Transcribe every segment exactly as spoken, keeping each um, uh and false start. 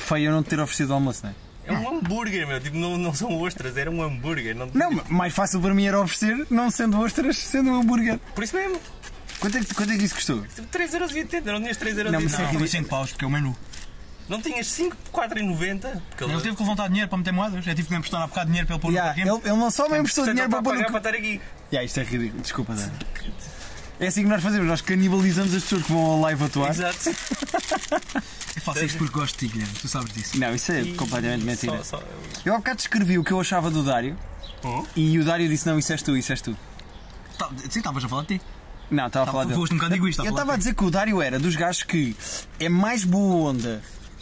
feio eu não te ter oferecido o almoço, não é? É um hambúrguer, meu. Tipo, não, não são ostras, era um hambúrguer. Não, não, mais fácil para mim era oferecer, não sendo ostras, sendo um hambúrguer. Por isso mesmo. Quanto é que, quanto é que isso custou? três euros e oitenta, não tinhas três euros e oitenta. Não, mas Não, foi cinco paus, porque é o menu. Não tinhas cinco, quatro e noventa? Ele teve que levantar dinheiro para meter moedas. Eu tive que me emprestar há bocado de dinheiro para ele pôr Yeah, no carrinho. ele, ele não só me emprestou dinheiro para pôr no para estar aqui. Yeah, isto é ridículo, desculpa, Dan. É assim que nós fazemos, nós canibalizamos as pessoas que vão ao live atuar. Exato. Eu faço isto porque gosto de ti, Guilherme, tu sabes disso. Não, isso é E completamente mentira. Só, só... Eu há bocado descrevi o que eu achava do Dário Hum? e o Dário disse: não, isso és tu, isso és tu. Tá, sim, estavas a falar de ti. Não, estava a falar dele. Foste um bocado egoísta a Eu falar estava a de ti. dizer que o Dário era dos gajos que é mais boa onda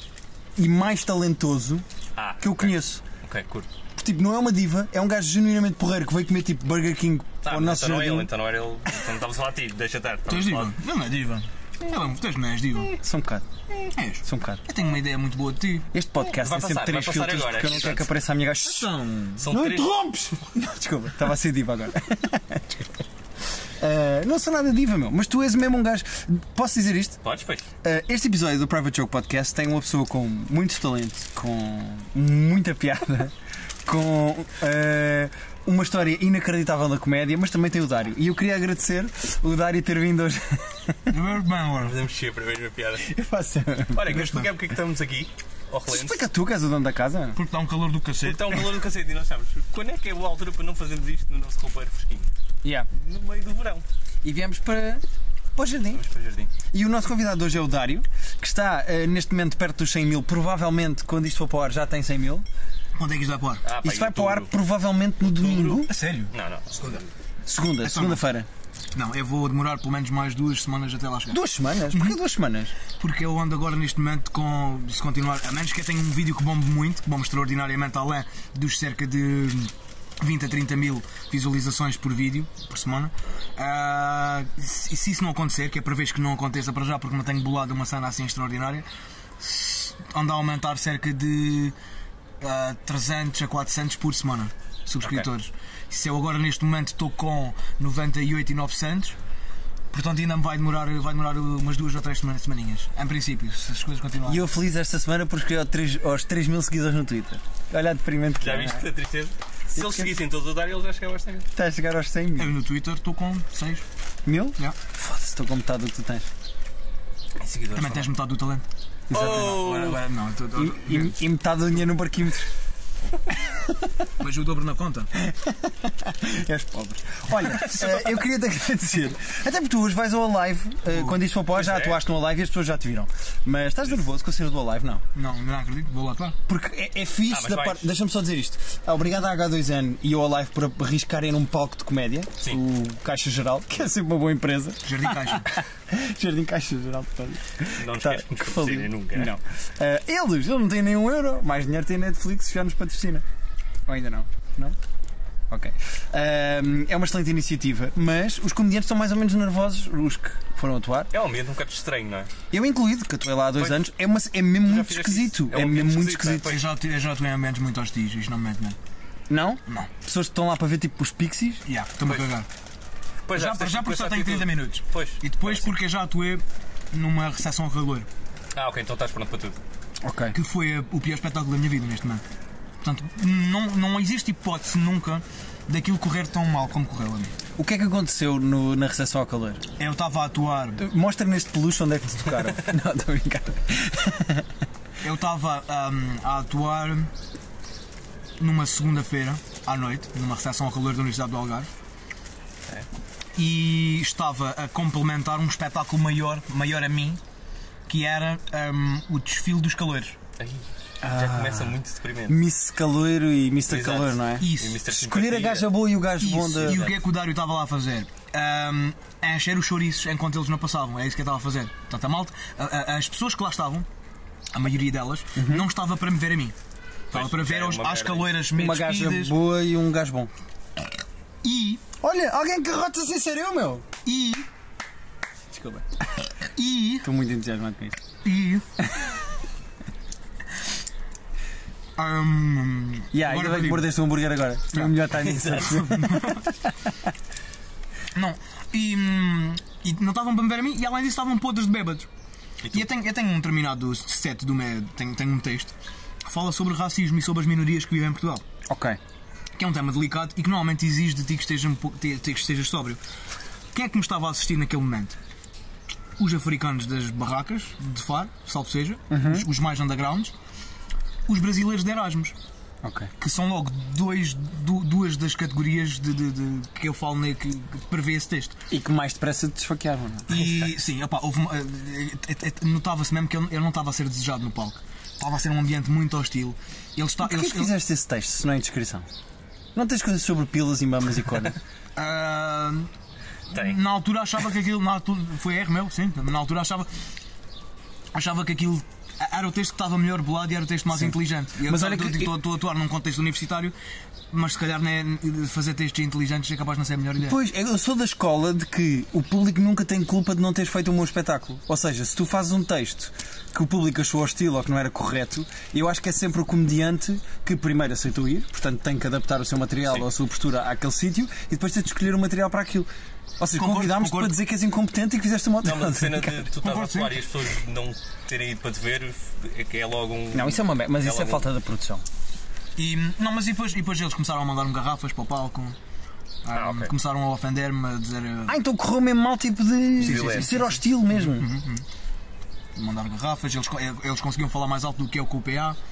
e mais talentoso Ah, que eu ok. conheço. Ok, curto. Porque, tipo, não é uma diva, é um gajo genuinamente porreiro que veio comer tipo Burger King Tá, ao mas nosso então não é jardim. ele, então não era ele. Então não estavas a falar de ti, deixa estar. Tu és diva? Não, não é diva. Não, tu és, não és diva. Só um bocado, És. só um bocado. Eu tenho uma ideia muito boa de ti. Este podcast Vai tem sempre passar, três vai passar filtros agora, porque eu não quero portanto. que apareça a minha gaja. São... São Não três. interrompes! Não, desculpa, estava a ser diva agora. Desculpa. Uh, não sou nada diva, meu, mas tu és mesmo um gajo. Posso dizer isto? Podes, pois. Uh, este episódio do Private Joke Podcast tem uma pessoa com muito talento, com muita piada, com uh, uma história inacreditável da comédia, mas também tem o Dário. E eu queria agradecer o Dário ter vindo hoje. Fazemos sempre a mesma piada. Eu faço. Olha, queres explicar porque é que estamos aqui? Ao relento. Explica tu, que és o dono da casa. Porque está um calor do cacete. Está um calor do cacete e nós sabemos. Quando é que é boa altura para não fazermos isto no nosso roupeiro fresquinho? Yeah. No meio do verão. E viemos para, para o jardim. Vamos para o jardim. E o nosso convidado hoje é o Dário, que está uh, neste momento perto dos cem mil. Provavelmente, quando isto for para o ar, já tem cem mil. Onde é que isto vai para o ar? Ah, pá, Isto vai para o ar outubro. provavelmente no domingo. A sério? Não, não. Segunda. Segunda, Então segunda-feira. Não, eu vou demorar pelo menos mais duas semanas até lá chegar. Duas semanas? Porquê duas semanas? Porque eu ando agora neste momento com. Se continuar. A menos que eu tenha um vídeo que bombe muito, que bombe extraordinariamente além dos cerca de vinte a trinta mil visualizações por vídeo, por semana. Ah, se, se isso não acontecer, que é para vez que não aconteça para já, porque não tenho bolado uma cena assim extraordinária, anda a aumentar cerca de ah, trezentos a quatrocentos por semana, subscritores. Okay. Se eu agora neste momento estou com noventa e oito mil e novecentos, portanto ainda me vai demorar, vai demorar umas duas ou três semaninhas, em princípio, se as coisas continuarem. E eu feliz esta semana por chegar aos três mil seguidores no Twitter. Olha a deprimente que Já é, viste não é? que tristeza? Se eles seguissem todos a dar, eles já chegavam a cem mil. Está a chegar aos cem Eu mil. no Twitter estou com seis. Mil? Yeah. Foda-se, estou com metade do que tu tens. Em seguidores. Também tens metade do talento. Oh! Agora, agora não, tô, tô, E, e, e metade do dinheiro no parquímetro. mas o dobro na conta. És pobre. Olha, eh, eu queria te agradecer. Até porque tu hoje vais ao live, eh, quando isto for para lá, já Pois é. atuaste no live e as pessoas já te viram. Mas estás nervoso com a cena do live? Não. Não, não acredito, vou lá atuar. Porque é, é fixe Ah, mas da vais. parte. Deixa-me só dizer isto. Obrigado à H dois N e ao Live por arriscarem num palco de comédia. Sim. O Caixa Geral, que é sempre uma boa empresa. Jardim Caixa. Jardim Caixa Geral, portanto. Não nos Tá, queres que que faliu. fazerem nunca. Não. Eh, eles, eles não têm nenhum euro. Mais dinheiro tem Netflix que já nos patrocina. Ou ainda não? Não? Ok. Ehm, é uma excelente iniciativa, mas os comediantes estão mais ou menos nervosos, os que foram atuar. É um ambiente um bocado estranho, não é? Eu incluído, que atuei lá há dois Pois. anos, é, uma, é mesmo já muito fizeste esquisito. isso. É um É, mesmo ambiente muito esquisito, esquisito. Eu já, eu já atuei em ambientes muito hostis, isto não me mete, não. Não? Não. Pessoas que estão lá para ver tipo os pixies. Yeah, estou-me a Pois. cagar. Pois Já, tens já que porque só começar a tenho ter trinta tudo. minutos. Pois. E depois Parece. porque eu já atuei numa recepção acolhedora, Ah, ok, então estás pronto para tudo. Ok. que foi a- o pior espetáculo da minha vida neste momento. Portanto, não, não existe hipótese nunca daquilo correr tão mal como correu a mim. O que é que aconteceu no- na recepção ao calor? Eu estava a atuar, Mostra neste peluche onde é que te tocaram. Não, estou a brincar. eu estava hum, a atuar numa segunda-feira à noite, numa recepção ao calor da Universidade do Algarve. E estava a complementar um espetáculo maior, maior a mim, que era hum, o desfile dos calores. Ai, já começa muito deprimente. Miss Caloiro e mister Exato. Calor, não é? Isso. E mister Escolher a Simpatia. gaja boa e o gajo bom Isso. da. E o que é que o Dário estava lá a fazer? Um, a encher os chouriços enquanto eles não passavam. É isso que eu estava a fazer. Portanto, a malta, a- a- as pessoas que lá estavam, a maioria delas, não estava para me ver a mim. Estava Pois, para ver é aos, uma às merda. caloiras meio Uma gaja despidas. boa e um gajo bom. E, Olha, alguém que rota sem ser eu, meu! e, Desculpa. e, Estou muito entusiasmado com isto. e... Um, Yeah, agora ainda bem que perdi-me. mordeste o hambúrguer agora. É o melhor timing. Não, e, hum, e não estavam para me ver a mim e além disso estavam podres de bêbados. E eu tenho, eu tenho um determinado set do meu. Tenho, tenho um texto que fala sobre racismo e sobre as minorias que vivem em Portugal. Ok. Que é um tema delicado e que normalmente exige de ti que estejas, um pouco, que estejas sóbrio. Quem é que me estava a assistir naquele momento? Os africanos das barracas de Faro, salvo seja, uhum. os, os mais undergrounds, os brasileiros de Erasmus. Okay. Que são logo dois, du, duas das categorias de, de, de, que eu falo ne, que, que prevê esse texto. E que mais depressa te desfaqueavam, não é? E sim, opa, houve uma, notava-se mesmo que eu não estava a ser desejado no palco. Estava a ser um ambiente muito hostil. Eles, Porquê eles, que fizeste esse texto, se não é descrição? Não tens coisas sobre pilas e mamas e cona? uh, Tem. Na altura achava que aquilo. Na altura, foi erro meu, sim. Na altura achava. Achava que aquilo. Era o texto que estava melhor bolado e era o texto mais Sim. inteligente. Eu mas olha que estou a atuar num contexto universitário, mas se calhar né, fazer textos inteligentes é capaz de não ser a melhor ideia. Pois, eu sou da escola de que o público nunca tem culpa de não teres feito um bom espetáculo. Ou seja, se tu fazes um texto que o público achou hostil ou que não era correto, eu acho que é sempre o comediante que primeiro aceitou ir, portanto tem que adaptar o seu material Sim. ou a sua postura àquele sítio e depois tem de escolher o material para aquilo. Ou seja, convidámos-te para dizer que és incompetente e que fizeste uma Não, mas a cena de tu estás a atuar e as pessoas não terem ido para te ver é que é logo um. Não, isso é uma merda, mas é isso é falta um... da produção. E, não, mas e depois, e depois eles começaram a mandar-me garrafas para o palco. Ah, um, okay. Começaram a ofender-me, a dizer. Ah, então correu mesmo mal, tipo de sim, sim, sim, ser sim, hostil sim. mesmo. Uhum, uhum. Mandaram garrafas, eles, eles conseguiam falar mais alto do que eu com o P A.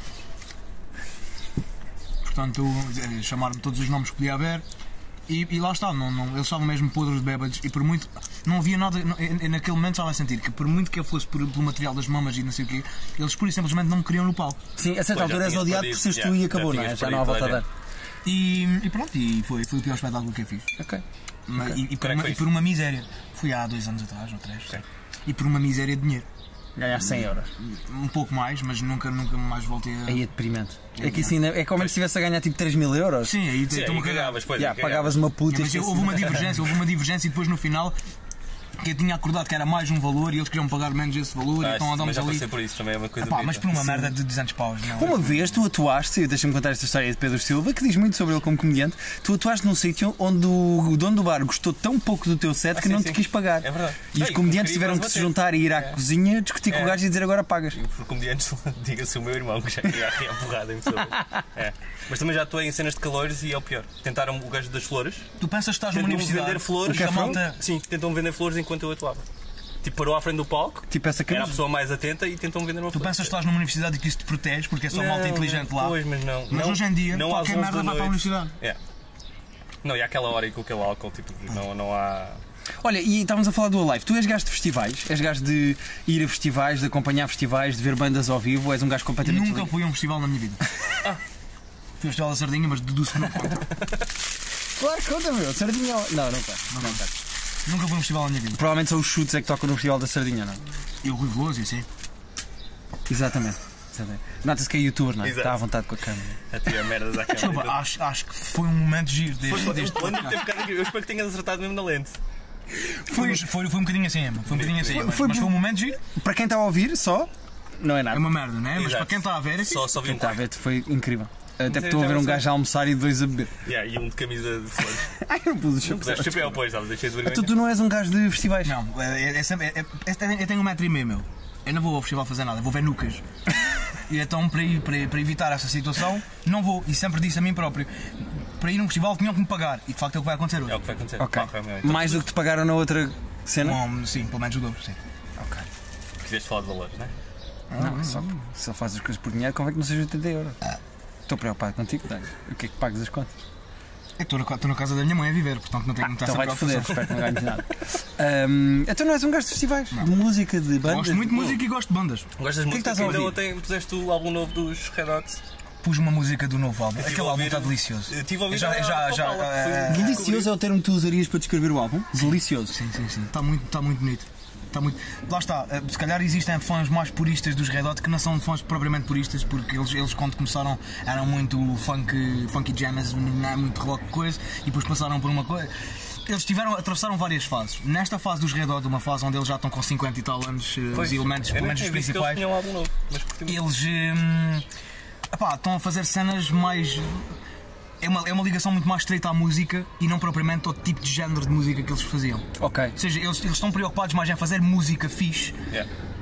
Portanto, chamaram-me todos os nomes que podia haver. E, e lá está, não, não, eles estavam mesmo podres de bêbados e por muito. Não havia nada. Não, naquele momento estava a sentir que por muito que eu fosse por, pelo material das mamas e não sei o quê, eles pura e simplesmente não me queriam no palco. Sim, a certa altura és odiado por seres tu e acabou, não é? Já não há volta a dar. E, e pronto, e foi, foi o pior espetáculo que eu fiz. Ok. Mas, okay. E, e, por uma, e por uma miséria. Fui há dois anos atrás, ou três. Okay. E por uma miséria de dinheiro. Ganhar cem euros. Um pouco mais, mas nunca, nunca mais voltei a. Aí é deprimente. É, é que assim, é como se estivesse a ganhar tipo três mil euros. Sim, aí Sim, tu me cagavas, pois. Yeah, pagavas uma puta. É, mas houve uma divergência, houve uma divergência e depois no final. Que eu tinha acordado que era mais um valor e eles queriam pagar menos esse valor, ah, então andamos já ali. Por isso também é uma coisa Epá, mas por uma Sim. merda de duzentos paus. Não. Uma vez tu atuaste, deixa-me contar esta história de Pedro Silva, que diz muito sobre ele como comediante. Tu atuaste num sítio onde o dono do bar gostou tão pouco do teu set ah, que sim, não sim. te quis pagar. É verdade. E os comediantes tiveram que se juntar e ir à é. cozinha, discutir é. com o gajo e dizer agora pagas. E por comediantes, diga-se o meu irmão, que já ia a porrada em pessoas. É. Mas também já atuei em cenas de calores e é o pior. Tentaram o gajo das flores. Tu pensas que estás numa universidade? Vender flores. Que a malta... Sim, tentam vender flores enquanto eu atuava. Tipo, parou à frente do palco, tipo essa era a pessoa mais atenta e tentam vender uma Tu pensas que estás numa universidade e que isso te protege porque é só não, malta inteligente lá. Pois, mas não. Mas não, hoje em dia, não qualquer merda vai para a universidade. É. Não, e àquela hora e com aquele álcool, tipo, não, não há. Olha, e estávamos a falar do Alive. Tu és gajo de festivais? És gajo de ir a festivais, de acompanhar festivais, de ver bandas ao vivo? És um gajo completamente. Nunca fui a um festival na minha vida. Ah. Fui ao Festival da Sardinha, mas deduzo que não conta. Claro que conta, meu. Sardinha. Não, não conta. Não conta. Nunca fui a um festival na minha vida. Provavelmente são os chutes é que tocam no Festival da Sardinha, não? E o Rui Veloso, sim. Exatamente. Nota-se que é youtuber, não é? Exato. Está à vontade com a câmera. A tirar merdas à câmera. Desculpa, acho, acho que foi um momento giro desde, foi, desde... Eu espero que tenhas acertado mesmo na lente. Foi, foi, foi um bocadinho assim, Emma. Foi um bocadinho assim, foi, mas, foi, mas foi um momento giro. Para quem está a ouvir, só, não é nada. É uma merda, não é? Exato. Mas para quem está a ver, é só, só quem um está a ver foi incrível. Até porque estou a ver um gajo a almoçar e dois a beber. Yeah, e um de camisa de flores. Ai, não pus o chapéu. Puseste o chapéu, pois, deixei de vergonha. Tu, tu não és um gajo de festivais? Não, é, é, é, é, eu tenho um metro e meio, meu. Eu não vou ao festival fazer nada, vou ver nucas. E então, para, ir, para, para evitar essa situação, não vou. E sempre disse a mim próprio: para ir num festival tinham que me pagar. E de facto é o que vai acontecer hoje. É o que vai acontecer. Okay. Ah, então, mais do que te pagaram na outra cena? Um, sim, pelo menos o dobro, sim. Ok. Quiseste falar de valores, não é? Não, não, só, só fazes as coisas por dinheiro, convém que não seja oitenta euros. Ah. Estou preocupado contigo, não? O que é que pagas as contas? É que estou na, na casa da minha mãe a viver, portanto não tenho muita então vai-te foder, espero que não ganhes nada. Um, então não és um gajo de festivais, não. De música, de bandas? Gosto muito de música e gosto de bandas. Gostas de música? Que ainda ontem puseste o álbum novo dos Red Hots? Pus uma música do novo álbum. Aquele álbum está delicioso. Eu tive a ouvir já, já, já, uh, Delicioso é o termo que tu usarias para descrever o álbum? Delicioso. Sim, sim, sim. Está muito, está muito bonito. Está muito... Lá está, se calhar existem fãs mais puristas dos Red Hot que não são fãs propriamente puristas, porque eles, eles quando começaram eram muito funk, funky jammers, não é muito rock coisa, e depois passaram por uma coisa. Eles tiveram, atravessaram várias fases. Nesta fase dos Red Hot, uma fase onde eles já estão com cinquenta e tal anos, pois, os elementos, pelo menos os principais, eles, um novo, eles hum, epá, estão a fazer cenas mais. É uma, é uma ligação muito mais estreita à música e não propriamente ao tipo de género de música que eles faziam. Ok. Ou seja, eles, eles estão preocupados mais em fazer música fixe. Yeah.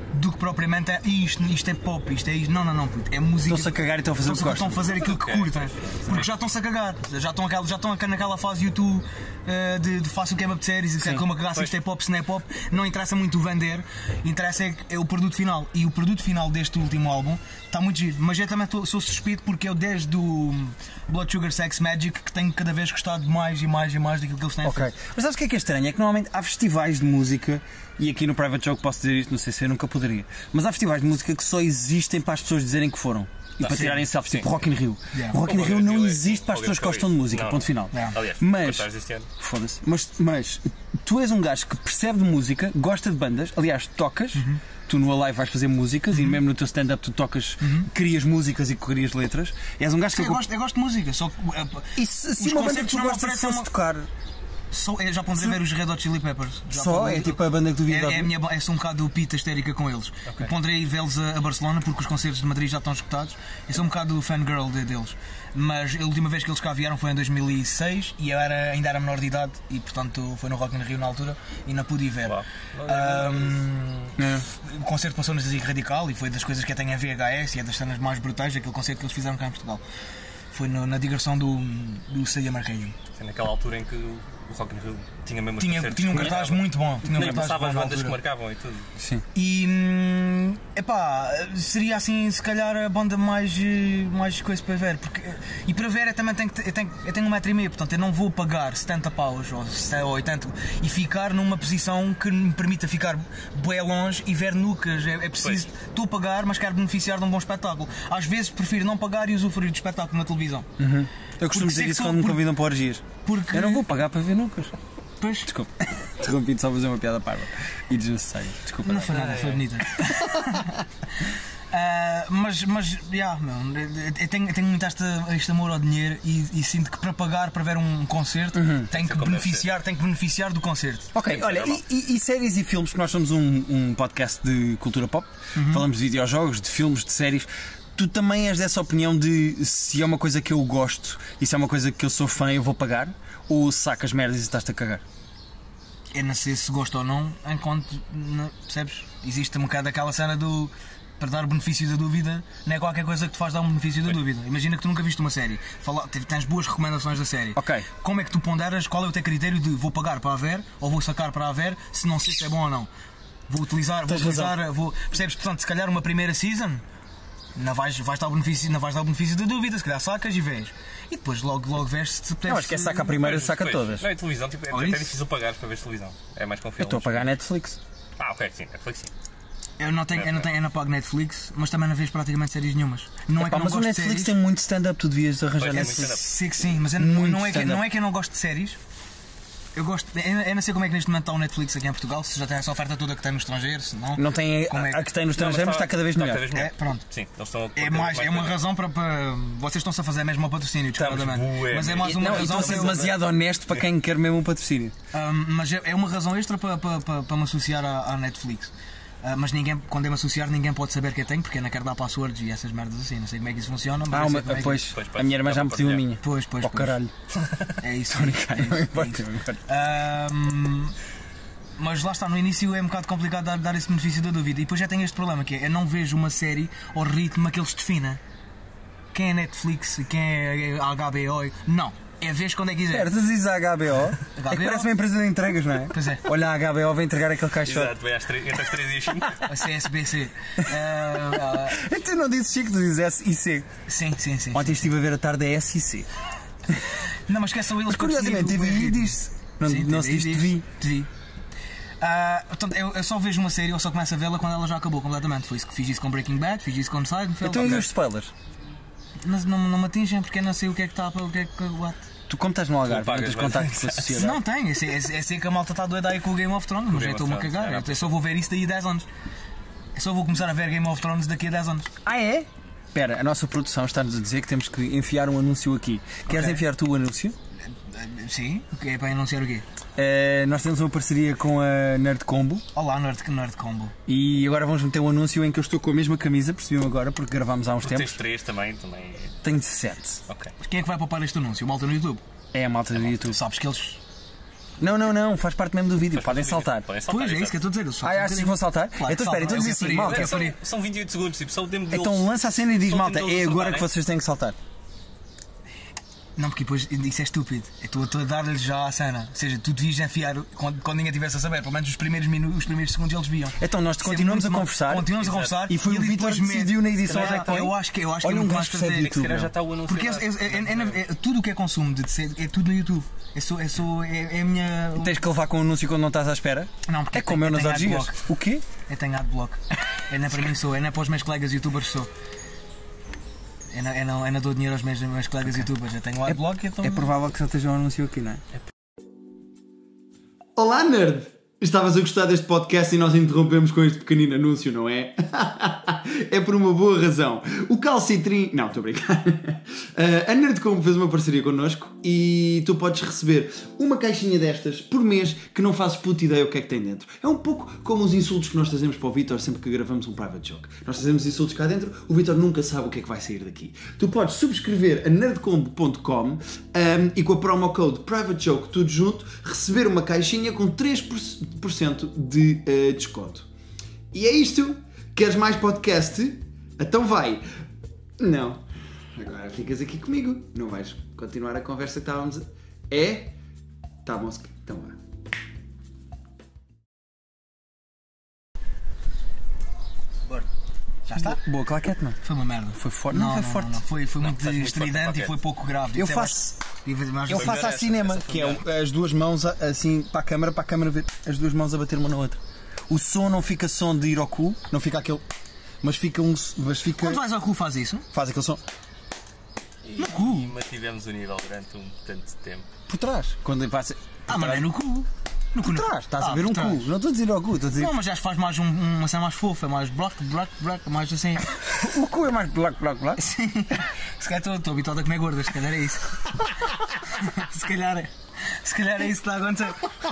do que propriamente é isto, isto é pop, isto é isto. Não, não, não, puto, é música. Estão-se a cagar e estão a fazer o que Estão a gostam. fazer aquilo que Ok. curtem. Porque já estão-se a cagar. Já estão, aquela, já estão naquela fase YouTube uh, de, de faço o que é séries e como a cagar se isto é pop, se não é pop. Não interessa muito o vender, interessa é, é o produto final. E o produto final deste último álbum está muito giro. Mas eu também tô, sou suspeito porque eu desde o Blood Sugar Sex Magic que tenho cada vez gostado mais e mais e mais daquilo que eles têm Ok. feito. Mas sabes o que é que é estranho? É que normalmente há festivais de música, e aqui no Private Joke posso dizer isto, no C C nunca poderia, mas há festivais de música que só existem para as pessoas dizerem que foram. E para sim. tirarem selfies, Sim. tipo Rock in Rio. Yeah. O Rock in O Rio Rock in não Rio é- existe para as o pessoas que Rock in gostam de Rio. música, Não, ponto não. final. Yeah. Aliás, Mas, cortares este ano. foda-se, mas, mas tu és um gajo que percebe de música, gosta de bandas, aliás, tocas, tu no Alive vais fazer músicas e mesmo no teu stand-up tu tocas, crias músicas e crias letras. És um gajo que Eu gosto, eu gosto de música, só que uh, E se, se os uma banda que concertos tu não me gostas oferecem fosse uma- tocar, só, eu já podes ver os Red Hot Chili Peppers. Já só pode- é tipo a banda que tu vias É, é a minha, é sou um bocado pita histérica com eles. Eu ponderei vê-los a, a Barcelona porque os concertos de Madrid já estão escutados. Eu sou um bocado fangirl de, deles. Mas a última vez que eles cá vieram foi em dois mil e seis e eu era, ainda era menor de idade e portanto foi no Rock in Rio na altura e não pude ir ver. Uau. Ahm, É. O concerto passou no Zizi Radical e foi das coisas que eu tenho em V H S e é das cenas mais brutais daquele concerto que eles fizeram cá em Portugal. Foi no- na digressão do, do Ceia Marqueiro. Foi naquela altura em que o Rock in Rio tinha mesmo os Tinha, concertos tinha um que cartaz marcavam. muito bom. Tinha um Nem cartaz passava bom as na bandas que altura. marcavam e tudo. Sim. E hum, epá, seria assim se calhar a banda mais, eh, mais coisa para ver. Porque, e para ver eu também tenho, que ter- eu tenho, eu tenho um metro e meio, portanto eu não vou pagar setenta paus ou setenta ou oitenta e ficar numa posição que me permita ficar bué longe e ver nucas. É, é preciso, estou a pagar, mas quero beneficiar de um bom espetáculo. Às vezes prefiro não pagar e usufruir do espetáculo na televisão. Eu costumo Porque dizer sei que isso sou- quando me por- convidam para orgias. Porque Eu não vou pagar para ver nunca. Pois, Desculpa. Interrompi-te só a fazer uma piada parva e desnecessária. Desculpa. não foi nada, foi bonita. Ah, mas, mas, yeah, meu, eu tenho, eu tenho muito este, este amor ao dinheiro e, e sinto que para pagar para ver um concerto tenho, que como deve beneficiar, tenho que beneficiar do concerto. Ok, Sim, isso é olha, normal. e, e- e séries e filmes, porque nós somos um, um podcast de cultura pop, falamos de videojogos, de filmes, de séries. Tu também és dessa opinião de se é uma coisa que eu gosto e se é uma coisa que eu sou fã, eu vou pagar? Ou sacas merdas e estás-te a cagar? Eu não sei se gosto ou não, enquanto, não, percebes? Existe um bocado aquela cena do. Para dar o benefício da dúvida, não é qualquer coisa que te faz dar um benefício da dúvida. Imagina que tu nunca viste uma série, Fala, tens boas recomendações da série. Ok. Como é que tu ponderas qual é o teu critério de vou pagar para a ver ou vou sacar para a ver se não sei se é bom ou não? Vou utilizar, vou Tens razão. utilizar, vou. Percebes? Portanto, se calhar uma primeira season. Não vais, vais, dar o benefício, não vais dar o benefício da dúvida, se calhar sacas e vês. E depois logo, logo vês se te apetece. Eu acho que é saca a primeira, Pois, saca pois. todas. Não, é televisão, tipo, é, Olha é isso. difícil pagar para ver televisão. É mais Eu confiável. estou a pagar Netflix. Ah, ok, sim, Netflix sim. Eu não tenho, eu não tenho, eu não pago Netflix, mas também não vejo praticamente séries nenhumas. Não é que Epá, eu não mas o gosto de Netflix séries. tem muito stand-up, tu devias arranjar Pois, é Netflix. muito stand-up. Sei que sim, mas eu, Muito não, é que, stand-up. não é que eu não gosto de séries. Eu gosto. Eu, eu não sei como é que neste momento está o Netflix aqui em Portugal, se já tem essa oferta toda que tem no estrangeiro, se não. Não tem Como é a, que- a que tem no Não, estrangeiro, mas está cada vez melhor. É, pronto. Sim, eles estão É, mais, é uma razão para, para. Vocês estão-se a fazer mesmo ao patrocínio, descaradamente. bué, Mas é mesmo. mais uma Não, e razão estou a ser para eu- demasiado honesto para quem quer mesmo um patrocínio. Ahm, mas é é uma razão extra para, para, para, para me associar à, à Netflix. Ah, mas ninguém, quando eu me associar, ninguém pode saber que eu tenho, porque eu não quero dar passwords e essas merdas assim. Não sei como é que isso funciona, mas Ah, eu sei uma, como é que- pois, Pois, a pois, minha irmã dá já me para pediu a partilhar. minha. Pois, pois, Oh pois. caralho. É isso. Não é isso, é isso. importa, não importa. Ahm, mas lá está, no início é um bocado complicado dar, dar esse benefício da dúvida. E depois já tem este problema, que é, eu não vejo uma série ao ritmo que eles definem. Quem é Netflix, quem é H B O, não. É vez quando é que quiser. Espera, tu dizes a H B O? É que parece uma empresa de entregas, não é? Pois é. Olha, a H B O vai entregar aquele caixote. Exato, vai às três, entre as três e as cinco. A C S B C. Ah, ah, Tu não dizes Chico, tu dizes S I C. sim, sim, sim. Ontem estive a ver a tarde a S I C. Não, mas que são eles Mas que eu curiosamente, defino o T V I ritmo. diz-se. Não, Sim, não se diz T V I. T V I. Ah, portanto, eu, eu só vejo uma série, eu só começo a vê-la quando ela já acabou completamente. Foi isso que fiz isso com Breaking Bad, fiz isso com Seinfeld. Então e Ok. os spoilers? Mas não, não me atingem porque eu não sei o que é que está para o que é que. What? Tu como estás no Algarve, não pagas, tens mas- contacto com a sociedade? Não tem, é sei, é, é sei que a malta está doida aí com o Game of Thrones, mas Game eu of estou-me a Thrones, cagar. é, não. Eu só vou ver isso daí a dez anos. Eu só vou começar a ver Game of Thrones daqui a dez anos. Ah, é? Espera, a nossa produção está-nos a dizer que temos que enfiar um anúncio aqui. Queres Ok. enfiar tu o anúncio? Sim? O que é para anunciar o quê? Eh, nós temos uma parceria com a Nerd Combo Olá, Nerd, Nerd Combo. e agora vamos meter um anúncio em que eu estou com a mesma camisa, percebi-me agora, porque gravámos há uns Tens tempos. três também, também. Tenho sete. Ok. Quem é que vai poupar este anúncio? O malta no YouTube? É a malta do YouTube. Tu sabes que eles. Não, não, não, faz parte mesmo do vídeo, Faz podem parte do vídeo. saltar. Podem saltar, Pois é isso exato. que eu estou a dizer. Eles Ah, saltam um achas que bocadinho. vão saltar? Claro que Então espera, então saltam, diz é o que assim, eu faria, malta. é o que eu São, faria. são vinte e oito segundos, tipo, só o tempo deles. Então lança a cena e diz, Só o malta, tempo é deles agora que saltarem. vocês têm que saltar. Não, porque depois isso é estúpido. Eu estou estou a dar-lhes já a cena. Ou seja, tu devias enfiar quando, quando ninguém estivesse a saber, pelo menos os primeiros minutos, os primeiros segundos eles viam. Então nós Isso é continuamos a muito mal. conversar. Continuamos a Exato. conversar. E foi o ele Vítor depois que mete- decidiu na edição. Se calhar, já que Eu acho que eu acho que Olha é um muito gajo mais que percebe estratégico. Se calhar YouTube, já está o anúncio. Porque é, errado. é, é, é, é, tudo o que é consumo de ser, é tudo no YouTube. É, só, é, só, é, é a minha. Tens que levar com o anúncio quando não estás à espera? Não, porque É como eu eu nas tenho orgias. adblock. O quê? Eu tenho adblock. É não para mim sou, é não para os meus colegas youtubers sou. Eu não, eu não, eu não dou dinheiro aos meus, meus colegas youtubers. Eu tenho o adblock e então. É provável que só esteja um anúncio aqui, não é? Olá, nerd! Estavas a gostar deste podcast e nós interrompemos com este pequenino anúncio, não é? É por uma boa razão. O Calcitrim... Não, estou a brincar. Uh, a Nerdcom fez uma parceria connosco e tu podes receber uma caixinha destas por mês que não fazes puta ideia o que é que tem dentro. É um pouco como os insultos que nós trazemos para o Vitor sempre que gravamos um private joke. Nós trazemos insultos cá dentro, o Vitor nunca sabe o que é que vai sair daqui. Tu podes subscrever a nerdcombo ponto com um, e com a promo code private joke tudo junto, receber uma caixinha com três por cento de uh, desconto. E é isto. Queres mais podcast? Então vai. Não. Agora ficas aqui comigo. Não vais continuar a conversa que estávamos a... É? Tá bom. Então vá. Já está? Boa claquete, não? Foi uma merda. Foi forte. Não, foi forte. Não, foi, foi Não, muito faz muito estridente forte e foi pouco grave. Eu Isso é faço, mais- mais- eu mais- faço a essa, cinema, essa foi que é melhor. o- as duas mãos a- assim para a câmara, para a câmara ver as duas mãos a bater uma na outra. O som não fica som de ir ao cu, não fica aquele, mas fica um, mas fica, Quando vais ao cu faz isso? faz aquele som E, No cu. e mantivemos o nível durante um tanto tempo. por trás, quando vai ser, Ah, mas não é no cu. No cu por no- trás, estás Ah, a ver por um trás. cu, não estou a dizer ao cu, estou a dizer Não, mas já faz mais um, uma cena mais fofa, mais bloco, bloco, bloco, mais assim. o cu é mais black, black, black. Sim. Se calhar estou- estou habituado a comer gordas, se calhar é isso. Se calhar é. Se calhar é isso que está a acontecer.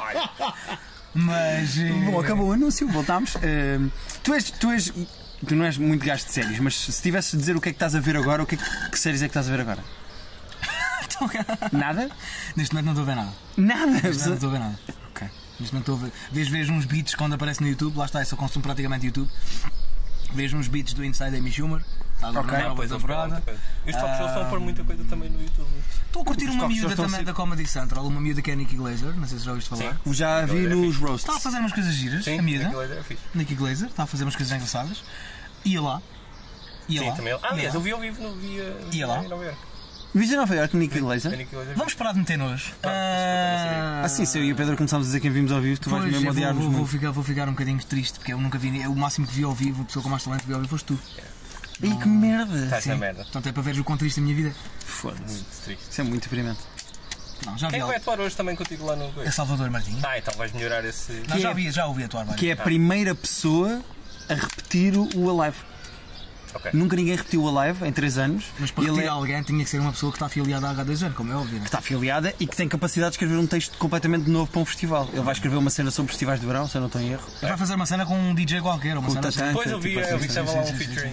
Mas. eh, Bom, acabou o anúncio, voltámos. Ehm, tu és, tu és, tu não és muito gasto de séries, mas se tivesse de dizer o que é que estás a ver agora, o que, é que, que séries é que estás a ver agora? Nada? Neste momento não estou a ver nada. Nada. Neste momento não estou a ver nada. Ok. Neste momento estou a ver. Vejo, vejo uns beats quando aparece no YouTube, lá está, eu só consumo praticamente YouTube. Vejo uns beats do Inside Amy Schumer. Está agora Ok. na Ah, nova pois eles pegam temporada. muita coisa. E os talk shows estão a pôr muita coisa também no YouTube. Estou a curtir Os uma talk shows miúda estão também a ser- da Comedy Central, uma miúda que é a Nikki Glaser, não sei se já ouviste falar. Sim. Já vi Agora é nos fixe. roasts. Está a fazer umas coisas giras, Sim, a miúda. aquilo é fixe. Nikki Glaser, está a fazer umas coisas engraçadas. Ia lá. Ia Sim, lá. também. Ah, Ia aliás, lá. eu vi ao vivo no via. Ia lá. em Nova Iorque. Viste a Nova Iorque, Nicky Glaser? A Nicky Glaser. Vamos parar de meter nojo. Ah, Ah, sim, se eu e o Pedro começámos a dizer quem vimos ao vivo, tu vais Pois, mesmo eu vou, odiar-nos vou, vou, muito. ficar, vou ficar um bocadinho triste porque eu nunca vi. O máximo que vi ao vivo, a pessoa com mais talento que vi ao vivo foste tu. Ih, que merda! Estás na merda. Portanto é para veres o quão triste a minha vida. Foda-se. Muito triste. Isso é muito deprimente. Não, já vi Quem vai algo. atuar hoje também contigo lá no. É Salvador Martinho. Ah, então vais melhorar esse. Não, já, é- vi, já ouvi atuar várias. Que é a primeira pessoa a repetir o Alive. Ok. Nunca ninguém repetiu o Alive em três anos. Mas para E ele repetir é- alguém tinha que ser uma pessoa que está afiliada à H dois N, como é óbvio. Né? está afiliada e que tem capacidade de escrever um texto completamente novo para um festival. Ele vai escrever uma cena sobre festivais de verão, se eu não estou em erro. Ele vai fazer uma cena com um D J qualquer, uma Com o cena assim. Tatã. Depois eu vi, Tipo, eu vi que sim, estava sim, lá um sim, sim, featuring.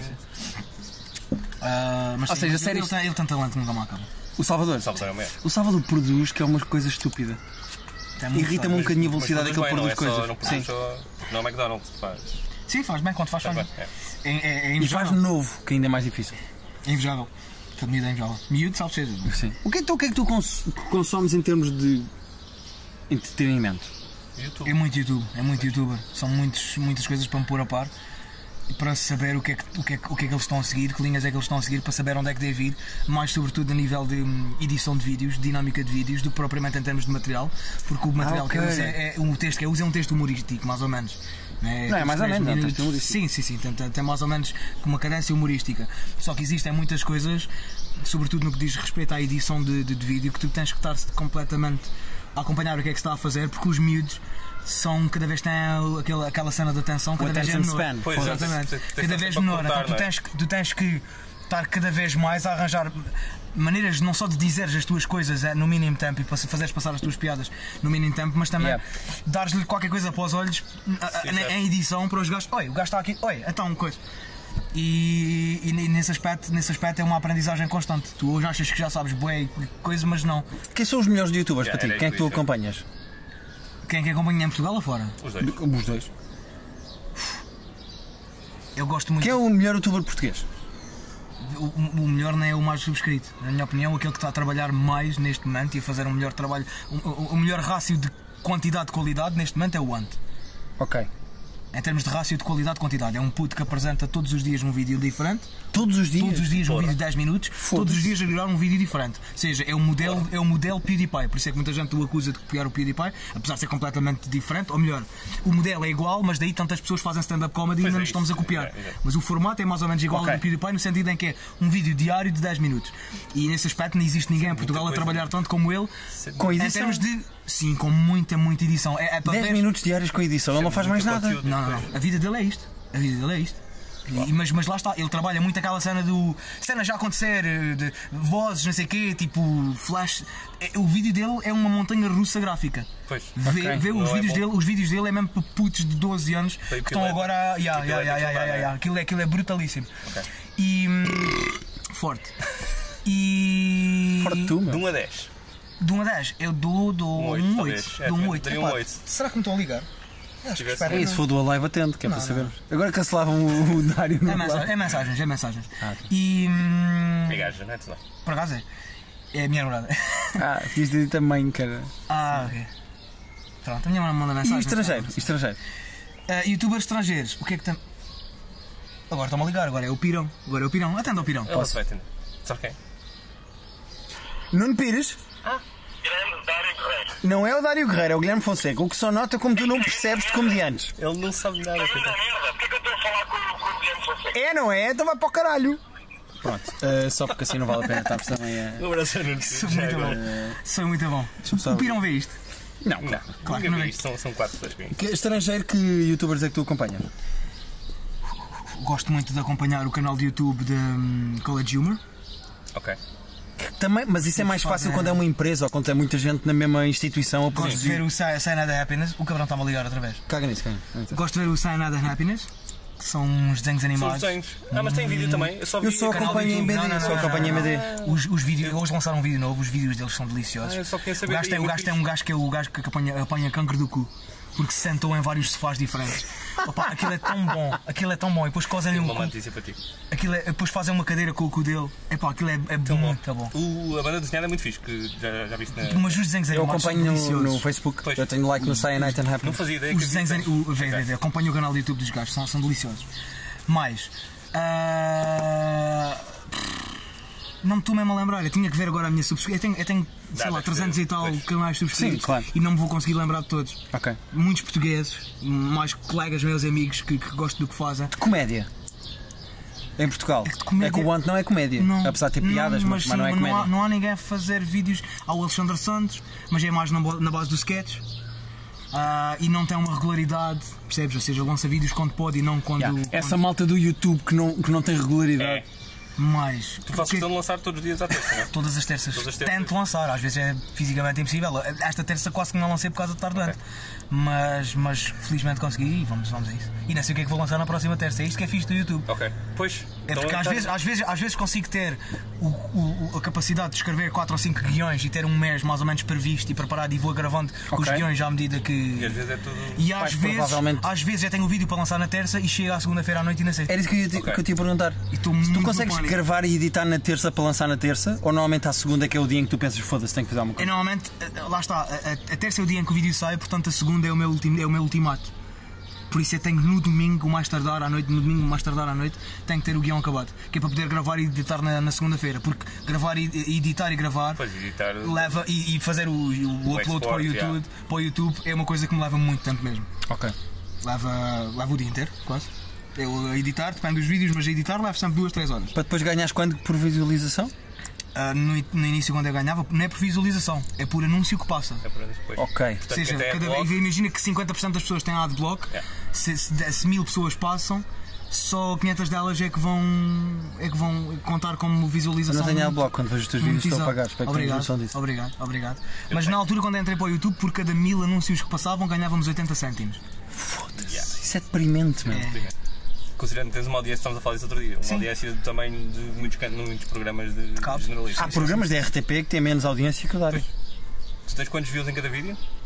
Ah, mas Ou sim, seja, ele, séries- ele, tem, ele tem talento, nunca me acaba. O Salvador. Salvador é o melhor. O Salvador produz, que é uma coisa estúpida. Tem muito Irrita-me um talento. bocadinho a Mas velocidade produz daquele bem, produz não é só- não coisas. produz Sim. só. Não é McDonald's que faz. Sim, faz bem, quando faz, faz bem. É. É, é, é E faz invejável. novo, que ainda é mais difícil. É invejável. Cada miúdo é invejável. Miúdo, salve seja. não é? Sim. O que, então, o que é que tu cons- consomes em termos de entretenimento? YouTube. É muito YouTube, é muito youtuber. São muitos, muitas coisas para me pôr a par e para saber o que, é que, o, que é, que- o que é que eles estão a seguir, que linhas é que eles estão a seguir, para saber onde é que devo ir, mais sobretudo a nível de hum, edição de vídeos, dinâmica de vídeos, do que propriamente em termos de material, porque o material ok. que eu uso é, é um texto que eu uso é um texto humorístico, mais ou menos. Né? Não, é mais ou Três menos, é um minutos. texto humorístico. Sim, sim, sim, tem, tem, tem mais ou menos uma cadência humorística. Só que existem muitas coisas, sobretudo no que diz respeito à edição de, de, de vídeo, que tu tens que estar completamente a acompanhar o que é que se está a fazer, porque os miúdos são, cada vez têm aquela, aquela cena de atenção, cada vez é attention menor. span. Pois, Exatamente. tens- tens- tens Cada vez para menor. cortar, Então tu não é? tens, que- tu tens que estar cada vez mais a arranjar maneiras não só de dizeres as tuas coisas eh, no mínimo tempo e para fazeres passar as tuas piadas no mínimo tempo, mas também Yeah. dares-lhe qualquer coisa para os olhos a- a- Sim, em, certo. em edição para os gajos. Oi, o gajo está aqui, oi, então uma coisa. E, e nesse, aspecto, nesse aspecto é uma aprendizagem constante. Tu hoje achas que já sabes bué e coisa, mas não. Quem são os melhores youtubers Já, para ti? era Quem é que tu isso, já. acompanhas? Quem é que acompanha em Portugal ou fora? Os dois. Os dois. Eu gosto muito. Quem é o melhor youtuber português? O, o melhor não é o mais subscrito. Na minha opinião, aquele que está a trabalhar mais neste momento e a fazer um melhor trabalho, o, o, o melhor rácio de quantidade de qualidade neste momento é o Ant. Ok. Em termos de rácio de qualidade de quantidade, é um puto que apresenta todos os dias um vídeo diferente. Todos os dias? Todos os dias um Porra. vídeo de dez minutos, todos os dias a gravar um vídeo diferente. Ou seja, é o modelo, é o modelo PewDiePie. Por isso é que muita gente o acusa de copiar o PewDiePie, apesar de ser completamente diferente. Ou melhor, o modelo é igual, mas daí tantas pessoas fazem stand-up comedy e Pois ainda é nos estamos a isso, copiar. é, é. Mas o formato é mais ou menos igual Ok. ao do PewDiePie, no sentido em que é um vídeo diário de dez minutos. E nesse aspecto não existe ninguém em Portugal a coisa. trabalhar tanto como ele. Com Em edição? termos de. Sim, com muita, muita edição. É, é para dez ver- minutos diários com edição, ele não faz mais Muito nada. conteúdo. Não, não, não. A vida dele é isto. A vida dele é isto. E- mas, mas lá está, ele trabalha muito aquela cena do. Cena já acontecer, eh, de vozes, não sei o quê, tipo flash. É- O vídeo dele é uma montanha russa gráfica. Pois. Vê, Ok. vê os, Não é vídeos bom. dele, os vídeos dele é mesmo para putos de doze anos que Foi estão epilético. agora a. Yeah, yeah, yeah, Epilético yeah, também, yeah, yeah. é? Aquilo, é, aquilo é brutalíssimo. Ok. E. hum, Forte. E. Forte tu, De meu. um a dez. De um a dez, eu dou, dou Um oito, um talvez. oito. É, Dou um também oito. daria um Epá, oito. será que me estão a ligar? Acho que tivesse espera um que E não. se for do Alive atento, que é para Não, sabermos. Agora cancelavam o, o Dário no É, mensa- Alive. é mensagens, é mensagens. Ah, ok. E. hum, É gaja, não é? Tu não. Por acaso é? É a minha namorada. Ah, fiz de também, cara. Ah, ok. Pronto, a minha mãe manda mensagem. E estrangeiro? E estrangeiro? Ah, youtubers estrangeiros, o que é que tem. Agora estão-me a ligar, agora é o Pirão. Agora é o Pirão. Atenda ao Pirão. Ela se vai atender. Sabe quem? Nuno Pires? Grande Dário Guerreiro. Não é o Dário Guerreiro, é o Guilherme Fonseca. O que só nota como tu não percebes de comediantes. Ele não sabe nada. Muita coitado. merda. Porquê que eu estou a falar com, o- com o Guilherme Fonseca? É, não é? Então vai para o caralho. Pronto, uh, só porque assim não vale a pena estarmos também a. Um abraço ao Nuno. Sou Já muito agora. bom. Sou muito bom. Deixa-me só O Pirão vê isto. Não, Não, claro. Claro que nunca não vi é. isto. São, são quatro pessoas que Que estrangeiro, que youtubers é que tu acompanhas? Gosto muito de acompanhar o canal de YouTube de hum, College Humor. Ok. Também, mas isso é mais fácil quando é uma empresa ou quando é muita gente na mesma instituição a Gosto de ver o Say Say Another Happiness. O cabrão está-me a ligar outra vez. Caga nisso, caga. Então. Gosto de ver o Say Another Happiness, que são uns desenhos São animados. desenhos. Ah, mas tem vídeo também. Eu só vi Eu só o canal do acompanho em YouTube. B D, Não, não, só não, acompanho em não, B D. Os, os vídeos, hoje lançaram um vídeo novo, os vídeos deles são deliciosos. Ah, eu só queria saber o gajo, tem, daí, o eu gajo tem fiz. um gajo que é o gajo que apanha, apanha cancro do cu. Porque se sentou em vários sofás diferentes. Opa, aquilo é tão bom, aquilo é tão bom. E depois cosem-lhe Tenho um uma cu. notícia para ti. Aquilo é, depois fazem uma cadeira com o cu dele. Epá, aquilo é, é Tão muito bom. O, a banda desenhada é muito fixe, que já, já viste na. Mas os desenhos Eu animados são acompanho no, deliciosos. no Facebook, Pois. eu tenho like no Say Night and Não Happen. fazia ideia Os que desenhos existem. ani- o, vê, vê, vê, acompanho o canal do YouTube dos gajos, são, são deliciosos. Mais. ah, não me estou mesmo a lembrar, eu tinha que ver agora a minha subscrição. Eu tenho, eu tenho sei Dá, lá, deve trezentos ter, e tal pois. canais subscritos. Sim, claro. E não me vou conseguir lembrar de todos. Ok. Muitos portugueses, mais colegas meus, amigos que, que gosto do que fazem. Comédia. Em Portugal. de comédia- É que o Want não é comédia. Apesar de ter piadas, mas, mas não é sim, comédia. há, não há ninguém a fazer vídeos ao Alexandre Santos, mas é mais na, bo- na base do sketch. Ah, e não tem uma regularidade, percebes? Ou seja, lança vídeos quando pode e não quando. Yeah. quando- Essa malta do YouTube que não, que não tem regularidade. É. Mais. Tu fazes questão de lançar todos os dias à terça, não é? Todas as terças. Todas as terças. Tento lançar, às vezes é fisicamente impossível. Esta terça quase que não lancei por causa de estar doente. Mas, mas felizmente consegui e vamos, vamos a isso. E não sei o que é que vou lançar na próxima terça. É isto que é fixe do YouTube. Ok. Pois. É então porque às tá- vezes, às, vezes, às vezes consigo ter o, o- a capacidade de escrever quatro ou cinco guiões e ter um mês mais ou menos previsto e preparado e vou gravando com os Ok. guiões à medida que. E às vezes é tudo. E às Vais vezes, provavelmente- às vezes já tenho o vídeo para lançar na terça e chega à segunda-feira à noite e não sei. Era isso que eu, ia te- Ok. que eu te ia perguntar. E estou Se tu muito consegues no pânico. gravar e editar na terça para lançar na terça, ou normalmente à segunda que é o dia em que tu pensas, foda-se, tenho que fazer alguma É coisa? normalmente, eh, lá está, a, a- a terça é o dia em que o vídeo sai, portanto a segunda é o meu, ultim, é o meu ultimato. Por isso eu tenho no domingo, mais tardar à noite, no domingo, mais tardar à noite, tenho que ter o guião acabado. Que é para poder gravar e editar na, na segunda-feira. Porque gravar e editar e gravar Pois, editar. leva e, e fazer o, o, o upload para o, export, YouTube, yeah. para o YouTube é uma coisa que me leva muito tempo mesmo. Ok. Leva, leva o dia inteiro, quase. Eu a editar, depende dos vídeos, mas a editar leva sempre duas, três horas. Para depois ganhares quando por visualização? Ah, no, no início, quando eu ganhava, não é por visualização, é por anúncio que passa. É para depois. Ok. Ou Portanto, seja, até cada blog- vez, imagina que cinquenta por cento das pessoas têm adblock, Yeah. se, se, se mil pessoas passam, só quinhentas delas é que vão, é que vão contar como Eu visualização. não tenho adblock quando vejo os teus vídeos, estou a pagar. Espero que tenhas Obrigado, noção disso. obrigado, obrigado. Mas na altura, quando entrei para o YouTube, por cada mil anúncios que passavam, ganhávamos oitenta cêntimos. Foda-se. Isso é deprimente, meu. É. Considerando que tens uma audiência, estamos a falar disso outro dia, uma Sim. audiência do tamanho de muitos, can- muitos programas de, de cabo. jornalistas. Há programas da R T P que têm menos audiência que o Dário. Tu tens quantos views em cada vídeo?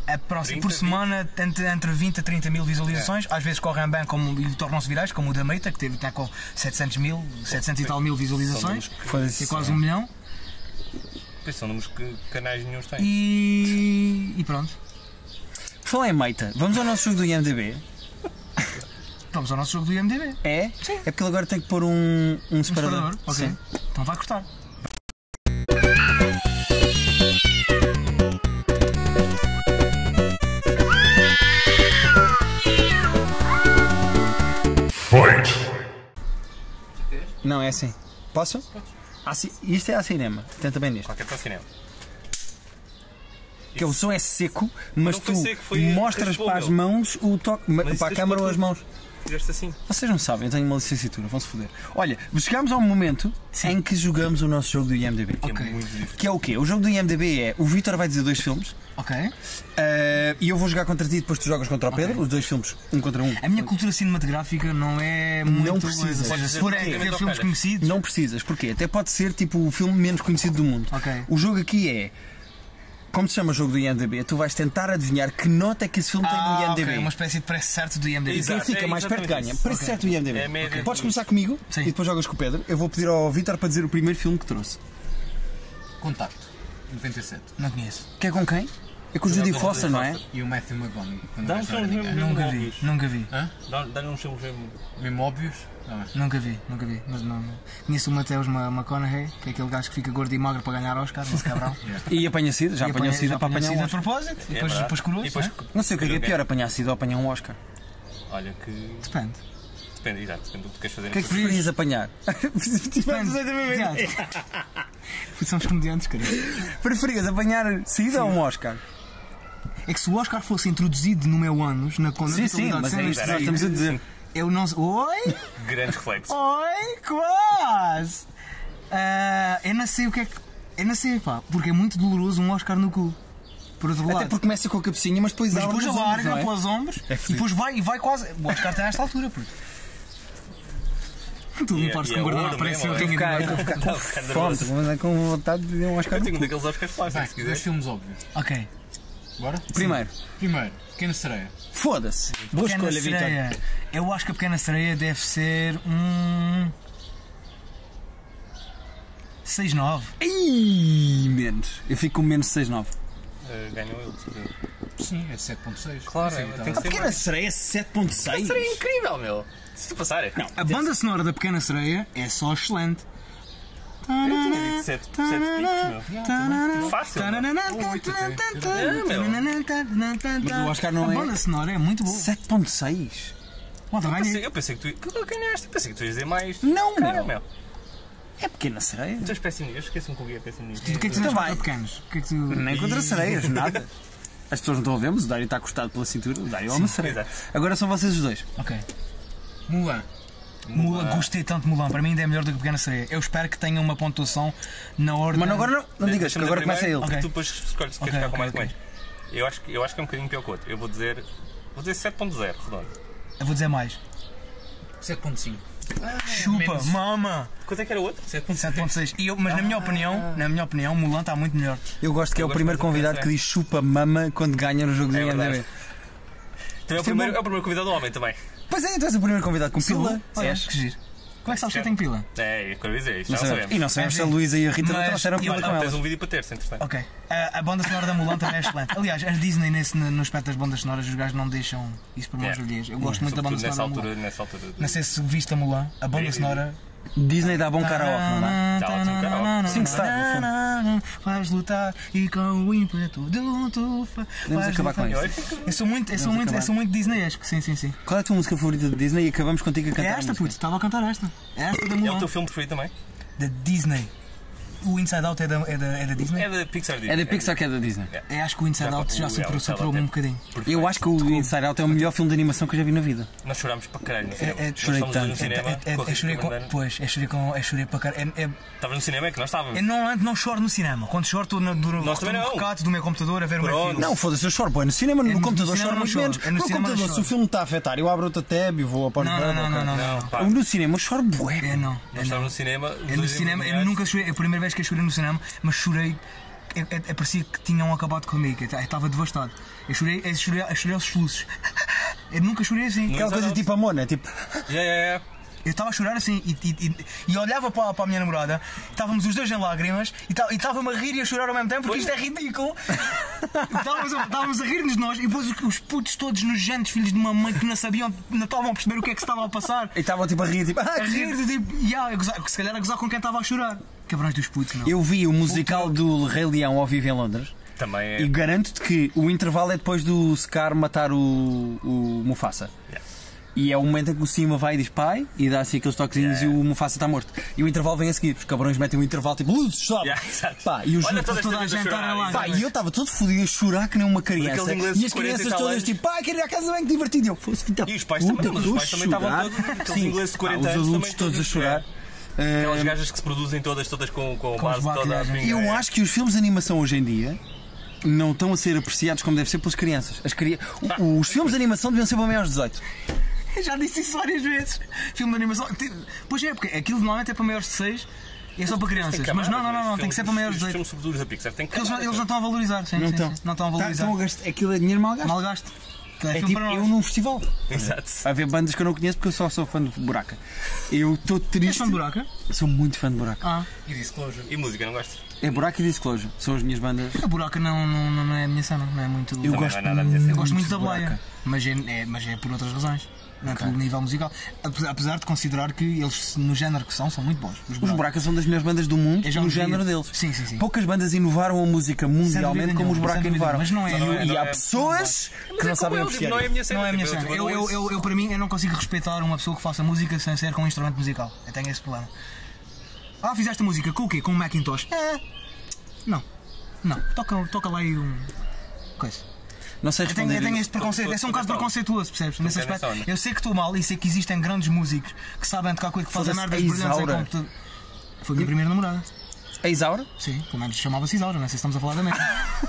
A próxima, por trinta, semana, entre, entre vinte a trinta mil visualizações, às vezes correm bem como, e tornam-se virais, como o da Meita, que teve até com setecentos mil, setecentos e tal mil visualizações, Foda-se. é quase um milhão. Pois são números que canais nenhum têm. E, e pronto. Por falar em Meita, vamos ao nosso jogo do I M D B. Vamos ao nosso jogo do I M D B. É? Sim. É porque ele agora tem que pôr um, um Um separador. separador, ok. Sim. Então vai cortar. Não, é assim. Posso? Assim, isto é a cinema. Tenta bem nisto. Qualquer para cinema. Que o som é seco, mas Não foi tu seco, foi- mostras raspou, para as meu. mãos o toque, Mas para a isso câmara ou raspou as tudo. mãos. Fizeste assim. Vocês não sabem, eu tenho uma licenciatura, vão-se foder. Olha, chegámos a um momento em que jogamos o nosso jogo do I M D B. Que Ok. é muito divertido. Que é o quê? O jogo do I M D B é o Vítor vai dizer dois filmes Ok. eh, e eu vou jogar contra ti e depois tu jogas contra o Pedro, os dois filmes, um contra um. A minha cultura cinematográfica não é muito. Não precisas. Ou seja, se Podes for dizer aqueles porque filmes não conhecidos. Não precisas, porquê? Até pode ser tipo o filme menos conhecido do mundo. Ok. O jogo aqui é. Como se chama o jogo do I M D B, tu vais tentar adivinhar que nota é que esse filme tem no Ah, I M D B. ok, uma espécie de preço certo do I M D B. Exato. Quem fica é mais perto exatamente ganha. isso. Preço certo do I M D B. É a média. Podes começar comigo Sim. e depois jogas com o Pedro. Eu vou pedir ao Vítor para dizer o primeiro filme que trouxe. Contacto, noventa e sete. Não conheço. Que é com quem? É com o Judy com o Foster, Judy não é? Foster. E o Matthew McConaughey. quando Dá o um gajo não era filme ninguém. mesmo. Nunca vi. óbvios. Nunca vi. Hã? Dá- Dá-lhe uns filmes mesmo. Mesmo óbvios? Não é? Nunca vi. Nunca vi. Mas não. não. Conheço o Mateus Ma- McConaughey, que é aquele gajo que fica gordo e magro para ganhar Oscar, esse cabrão. E apanha sida, já E apanhou apanha- sida já para apanha apanhar um sida a Oscar. propósito. E É depois, verdade. depois curou-se. E depois- né? Não sei o que é, que é pior, apanhar sida ou apanhar um Oscar. Olha que. Depende. Depende, exato, depende do que tu queres fazer. O que é que preferias apanhar? Depende. Somos comediantes, cara. Preferias apanhar sida ou um Oscar? É que se o Oscar fosse introduzido no meu ânus, na conta Sim, sim, mas é isso que nós estamos a dizer. eu não. Oi? Grandes reflexos. Oi? Quase! Ah, eu não sei o que é que. Eu não sei, pá, porque é muito doloroso um Oscar no cu. Por outro Até lado. porque começa com a cabecinha, mas depois Mas abre depois os ombros, alarga não é? para os ombros É e fedido. depois vai e vai quase. O Oscar está nesta altura, puto. Tu E não é- podes e é concordar, ouro parece mesmo, eu é? tenho Ficar, de ficar Não, com ficar fome, nervoso. mas é com vontade de ver um Oscar Eu no tenho um cu. daqueles Oscars fáceis, Vai, se dois quiser. filmes óbvios. Ok. Bora? Primeiro, Primeiro, Pequena Sereia. foda-se. Boa Pequena escolha, Vitor. Sereia. Eu acho que a Pequena Sereia deve ser um. seis nove. Ih, menos. Eu fico com menos seis nove. Uh, ganhou ele, de certeza. Sim, é sete ponto seis. Claro, Sim, é, tá. tem que A ser pequena mais. sereia é sete ponto seis. Seria incrível, meu. Se tu passar, é. Não, A banda sonora da Pequena Sereia é só excelente. eu tinha dito sete, sete picos, meu. Fácil. Mas o Oscar não A é- banda sonora é muito boa. sete ponto seis? Malta, Eu pensei, ganhei. eu pensei que tu que tu ganhaste, eu pensei que tu ias dizer mais. Não, Cara, meu. meu. É pequena sereia. Tu és péssimo, eu esqueci-me que eu ia péssimo nisto. O que é que tu Então tens vai. contra pequenos? O que é que tu. Nem contra sereias, nada. As pessoas não estão a ver, mas o Dário está acostado pela cintura. O Dário é uma sereia. exato. Agora são vocês os dois. Ok. Mulan. Mulan, gostei tanto de Mulan, para mim ainda é melhor do que Pequena Sereia. Eu espero que tenha uma pontuação na ordem. Mas agora não, não digas, que Deixa-me agora dizer começa ele. primeiro, Ok. Tu depois escolhes se queres Ok, ficar com ok, mais ou ok. menos. Eu acho, que, eu acho que é um bocadinho pior que o outro. Eu vou dizer. Vou dizer sete ponto zero, redondo. Eu vou dizer mais. sete ponto cinco. Chupa, mama! Quanto é que era o outro? sete ponto sete ponto seis. E eu, mas na minha opinião, na minha opinião, Mulan está muito melhor. Eu gosto que é Eu o gosto primeiro muito de convidado que pequena diz chupa mama quando ganha no jogo do É I M D B. verdade. Também é o, primeiro, é o primeiro convidado do homem também. Pois é, então és o primeiro convidado com pila. Olha, És. que giro. Como é que sabes que eu tenho pila? É, eu quero dizer isto, Não já sabemos. sabemos. E não sabemos se a Mas- Luísa e a Rita não mas trouxeram eu- pila Não, com tens elas. um vídeo para ter, se entretanto. Ok. A, a banda sonora da Mulan também é excelente. Aliás, a Disney nesse, no aspecto das bandas sonoras, os gajos não deixam isso por mãos Yeah. alheias. Eu gosto muito da banda Sobretudo sonora nessa da Mulan. altura, nessa altura. de- Não sei se viste a Mulan, a banda Vi, vi, vi. sonora. Disney dá bom karaoke, não dá? Dá ótimo karaoke. Sim, está, Vais lutar e com o ímpeto do tufa. Podemos vais acabar com lutar. isso. Eu sou muito, eu sou muito, eu sou muito Disneyesco. Sim, sim, sim. Qual é a tua música favorita de Disney? E acabamos contigo a É cantar. a esta, música. puto. Estava a cantar esta. É esta da É o Mulan. teu filme preferido também? Da Disney. O Inside Out é da, é da, é da Disney? É da Pixar. É da Pixar que é da Disney. É, acho que o Inside Já Out foi- já o- superou, é, o Inside superou-me Out um é- bocadinho. Eu acho que o Inside Out é o melhor filme de animação que eu já vi na vida. Nós chorámos para caralho no cinema. É, é, Nós chorei estávamos tanto. no cinema. É, é, com a é, chorei Rita com, Bandana. pois, é chorei com, é chorei para caralho. É, é, Estava no cinema, é que nós estávamos. eu normalmente não choro no cinema. Quando choro, estou no, no, Nós também no não. recato do meu computador a ver o meu Pronto. filme. Não, foda-se, eu choro. Pô, no cinema, no É no- computador, no cinema choro não muito choro. menos. É no No cinema não computador, se o choro. filme está a afetar, eu abro outra tab e vou a Não, não, não, não, não. Não, pá. No cinema, eu choro bué. É não. Nós É, estávamos não. no cinema. os É no dois cinema, eu endemoniados. nunca chorei, é a primeira vez que eu chorei no cinema, mas chorei é, é, é, parecia que tinham acabado comigo. Eu estava devastado. Eu chorei, eu chorei, eu chorei aos soluços. Eu nunca chorei assim. Aquela coisa tipo a Mona, tipo. Yeah, yeah, yeah. Eu estava a chorar assim e, e, e, e olhava para, para a minha namorada, estávamos os dois em lágrimas e estava-me a rir e a chorar ao mesmo tempo porque isto é ridículo. Estávamos a, estávamos a rir-nos nós e depois os, os putos todos nojentos, filhos de uma mãe que não sabiam, não estavam a perceber o que é que se estava a passar. E estavam tipo a rir, tipo. Ah, A rir, tipo, yeah, a gozar, se calhar a gozar com quem estava a chorar. Cabrões dos putos, não. Eu vi o musical do Rei Leão ao vivo em Londres. Também é. E garanto-te que o intervalo é depois do Scar matar o, o Mufasa. Yeah. E é o momento em que o Simba vai e diz pai e dá assim aqueles toquezinhos Yeah. e o Mufasa está morto. E o intervalo vem a seguir. Os cabrões metem o intervalo tipo luzes, sobe! Yeah, exato. Pá, e os Olha toda, toda a gente chorar, lá. Pá, e eu estava todo fodido a chorar que nem uma criança. Aqueles ingleses E as de quarenta e crianças tal todas anos. tipo, pai, quero ir à casa bem, que divertido. E eu, fosse filho da E os pais puta, também, mas os estou a pais também estavam chorar. todos, aqueles Sim, ingleses de pá, quarenta os anos adultos também todos a chorar. Aquelas Ah, gajas que se produzem todas, todas com, com a Com base os toda a maquilhagens. pinga. Eu acho que os filmes de animação hoje em dia não estão a ser apreciados como deve ser pelas crianças. As cri... o- Os filmes de animação deviam ser para maiores de dezoito. Eu já disse isso várias vezes. Filme de animação. Te- Pois é, porque aquilo normalmente é para maiores de seis e é só para crianças. Mas não, não, não, não, tem que ser para maiores de Os dezoito. filmes futuros da Pixar têm que Eles, não- acabar, eles não estão a valorizar, sim, Não sim, estão. sim. Não estão a valorizar. Estão a gastar. Aquilo é dinheiro mal gasto. Mal gasto. Aquilo É filme tipo para eu nós. num festival. Exato. Vai haver bandas que eu não conheço porque eu só sou fã de buraca. Eu estou És triste. fã de buraca? Sou muito fã de buraca. Ah, E Disclosure. E música, não gostas? É buraca e Disclosure. São as minhas bandas. a buraca não, não, não é a minha cena, não é muito. Eu Também gosto, não é nada a minha cena. Eu gosto muito da de boleia, buraca. mas é, é- mas é por outras razões. Não é pelo nível musical. Apesar, apesar de considerar que eles, no género que são, são muito bons. Os Os Buraca. Buracas são das melhores bandas do mundo Eu já no ouvi. género deles. Sim, sim, sim. Poucas bandas inovaram a música mundialmente dúvida como os nenhuma, Buracas sem dúvida, inovaram. mas não é- E- não é- e não há é- pessoas que não sabem apreciar. Não é a minha cena. Não é a minha tipo, cena. eu- Eu, eu, eu, eu, para mim, eu não consigo respeitar uma pessoa que faça música sem ser com um instrumento musical. Eu tenho esse problema. Ah, fizeste música com o quê? Com um Macintosh? É. Não. Não. Toca, toca lá aí um. Coisa. Não sei Eu tenho, responder. eu tenho isso. este preconceito. Esse é um caso preconceituoso, percebes? Nesse nessa aspecto. onda. Eu sei que estou mal e sei que existem grandes músicos que sabem tocar coisa que fazem Foda-se, merdas a brilhantes em Isaura. computador. Foi a minha primeira namorada. A Isaura? Sim, pelo menos chamava-se Isaura, não sei se estamos a falar da mesma.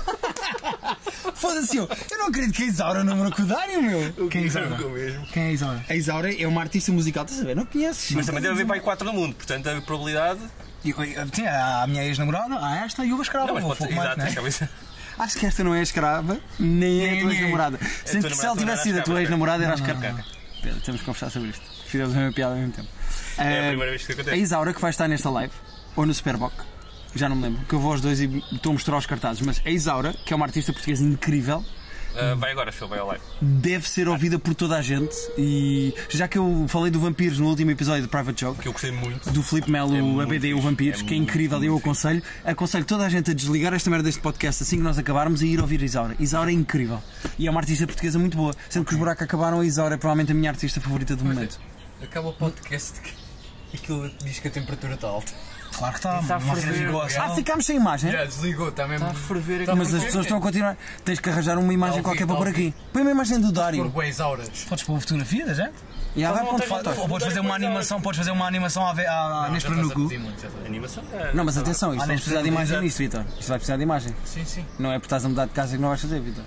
Foda-se, eu, eu não acredito que a Isaura não me acudário, meu. Quem é Isaura? Eu mesmo. Quem é Isaura? A Isaura é uma artista musical, estás a ver? Não conheces. Mas também deve haver para aí quatro no mundo, portanto a probabilidade. E, e, Sim, há a minha ex-namorada, há esta e o escrava. Não, mas o pode ser. Fogo Mike, Exato, né? a cabeça. Acho que esta não é escrava, nem é Nem a tua é. ex-namorada. Sendo tua que se ela namorada tivesse sido a era tua escrava. ex-namorada, era Não, não, escrava. não. Pedro, temos que conversar sobre isto. Fizemos a mesma piada ao mesmo tempo. É a Eh, primeira vez que A acontece. Isaura, que vai estar nesta live, ou no Superboc, já não me lembro, que eu vou aos dois e estou a mostrar os cartazes, mas a Isaura, que é uma artista portuguesa incrível, Ah, vai agora, show, vai ao live. deve ser ouvida por toda a gente. E já que eu falei do Vampiros no último episódio do Private Joke, Que eu gostei muito. do Filipe Melo, É muito A B D e o fixe, Vampiros, é que é muito, incrível, e eu muito aconselho, aconselho toda a gente a desligar esta merda deste podcast assim que nós acabarmos e ir ouvir a Isaura. Isaura é incrível. E é uma artista portuguesa muito boa. Sendo que os buracos acabaram, a Isaura é provavelmente a minha artista favorita do momento. Acaba o podcast que aquilo diz que a temperatura está alta. Claro que está, Está a uma ferver, revigolação. Ah, ficámos sem imagem? Já desligou, está mesmo. Tá Está a ferver Tá, mas as pessoas estão a continuar. Tens que arranjar uma imagem Tá qualquer para ouvido, pôr tá aqui. Põe uma imagem do Dário. Por boas auras. Podes pôr fotografia da gente? E há vai Faz ponto uma fotos. Ou podes fazer uma animação, podes fazer uma animação à, ve- à, à Nespera no cu. Animação? Não, mas atenção, isto Ah, vai neste precisar de imagem exato. nisto, Vitor. Isto vai precisar de imagem. Sim, sim. Não é porque estás a mudar de casa que não vais fazer, Vitor.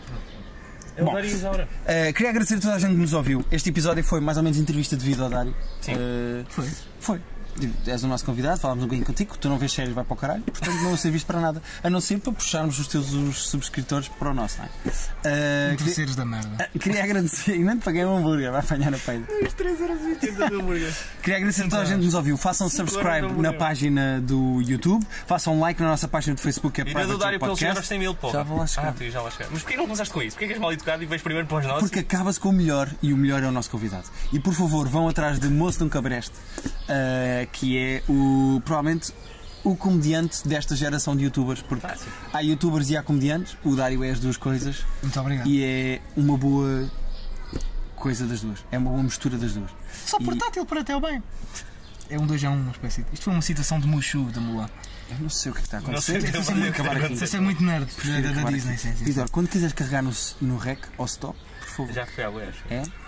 É o Dário e a Isaura. Uh, queria agradecer a toda a gente que nos ouviu. Este episódio foi mais ou menos entrevista de vida ao Dário. Sim. Uh, Foi. Foi. És o nosso convidado, falámos um bocadinho contigo. Tu não vês séries, vai para o caralho. Portanto, não serviste para nada. A não ser para puxarmos os teus os subscritores para o nosso, não é? Uh, queria, Terceiros da merda. uh, queria agradecer. E não te paguei um hambúrguer, vai apanhar a peida. três horas e oitenta do hambúrguer. Queria agradecer a toda a gente que nos ouviu. Façam subscribe horas não na morreu. página do YouTube. Façam like na nossa página do Facebook, que é E Private do Dário Joke para ele chegar aos Podcast. cem mil, pô. Já vou lá chegar. Ah, tu já lá chegar. Mas porquê não começaste com isso? Porquê que és mal educado e vais primeiro para os nossos? Porque acaba-se com o melhor e o melhor é o nosso convidado. E por favor, vão atrás de Moço de um Cabreste, uh, que é o, provavelmente o comediante desta geração de youtubers. Porque Ah, sim. há youtubers e há comediantes. O Dário é as duas coisas Muito obrigado. e é uma boa coisa das duas. É uma boa mistura das duas. Só E- portátil para até o bem. É um dois a um, uma espécie. de- Isto foi uma citação de Mushu, da Mulan. Eu não sei o que está a Não sei acontecer. o que Eu vai preciso acabar aqui. acontecer. Isso é muito nerd da, Prefiro da acabar Disney, aqui. sim, sim. Vitor, quando quiseres carregar no, no rec ou stop, por favor. Já foi à boia. É?